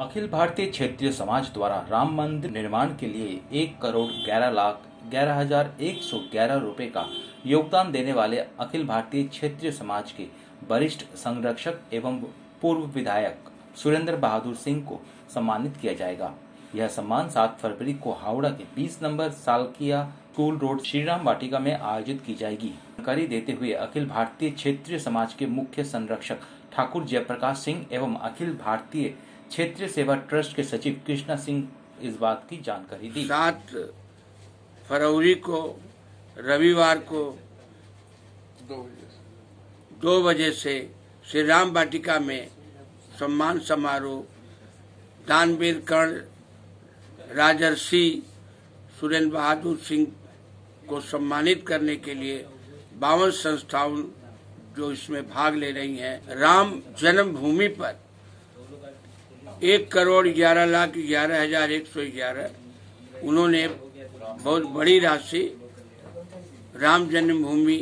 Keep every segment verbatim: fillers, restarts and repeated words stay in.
अखिल भारतीय क्षेत्रीय समाज द्वारा राम मंदिर निर्माण के लिए एक करोड़ ग्यारह लाख ग्यारह हजार एक सौ ग्यारह रूपए का योगदान देने वाले अखिल भारतीय क्षेत्रीय समाज के वरिष्ठ संरक्षक एवं पूर्व विधायक सुरेंद्र बहादुर सिंह को सम्मानित किया जाएगा। यह सम्मान सात फरवरी को हावड़ा के बीस नंबर सालकिया स्कूल रोड श्रीराम वाटिका में आयोजित की जाएगी। जानकारी देते हुए अखिल भारतीय क्षेत्रीय समाज के मुख्य संरक्षक ठाकुर जयप्रकाश सिंह एवं अखिल भारतीय क्षेत्रीय सेवा ट्रस्ट के सचिव कृष्णा सिंह इस बात की जानकारी दी। सात फरवरी को रविवार को दो बजे से श्री राम वाटिका में सम्मान समारोह दानवीर कर्ण राजर्षि सुरेंद्र बहादुर सिंह को सम्मानित करने के लिए बावन संस्थाओं जो इसमें भाग ले रही हैं, राम जन्मभूमि पर एक करोड़ ग्यारह लाख ग्यारह हजार एक सौ ग्यारह उन्होंने बहुत बड़ी राशि राम जन्मभूमि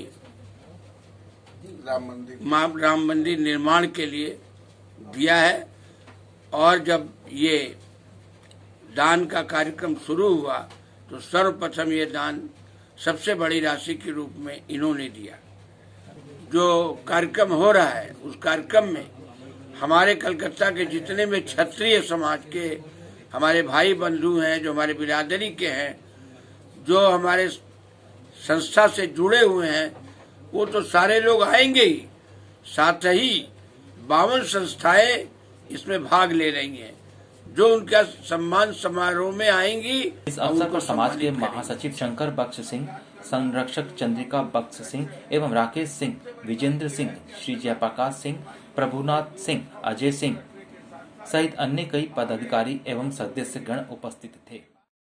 राम मंदिर राम मंदिर निर्माण के लिए दिया है। और जब ये दान का कार्यक्रम शुरू हुआ तो सर्वप्रथम ये दान सबसे बड़ी राशि के रूप में इन्होंने दिया। जो कार्यक्रम हो रहा है उस कार्यक्रम में हमारे कलकत्ता के जितने भी क्षत्रिय समाज के हमारे भाई बंधु हैं, जो हमारे बिरादरी के हैं, जो हमारे संस्था से जुड़े हुए हैं, वो तो सारे लोग आएंगे ही, साथ ही बावन संस्थाएं इसमें भाग ले रही हैं जो उनका सम्मान समारोह में आएंगी। इस अवसर पर समाज के महासचिव शंकर बख्श सिंह, संरक्षक चंद्रिका बख्श सिंह एवं राकेश सिंह, विजेंद्र सिंह, श्री जयप्रकाश सिंह, प्रभुनाथ सिंह, अजय सिंह सहित अन्य कई पदाधिकारी एवं सदस्यगण उपस्थित थे।